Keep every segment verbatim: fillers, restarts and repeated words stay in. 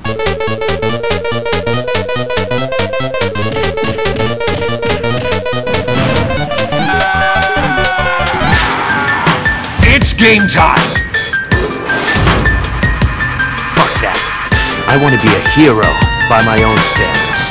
It's game time! Fuck that. I want to be a hero by my own standards.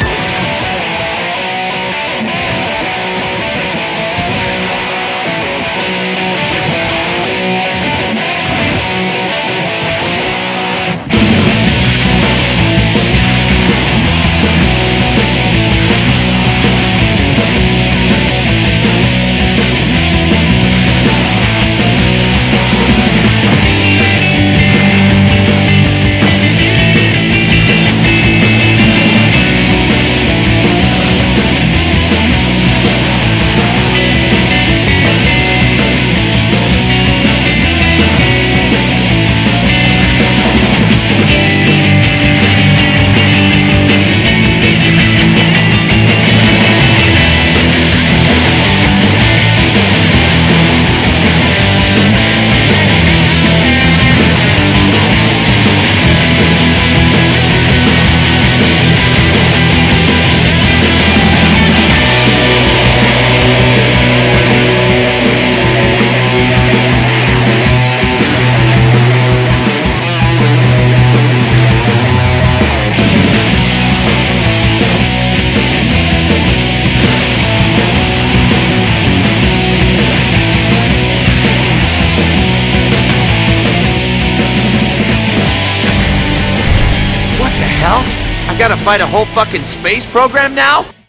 I gotta fight a whole fucking space program now?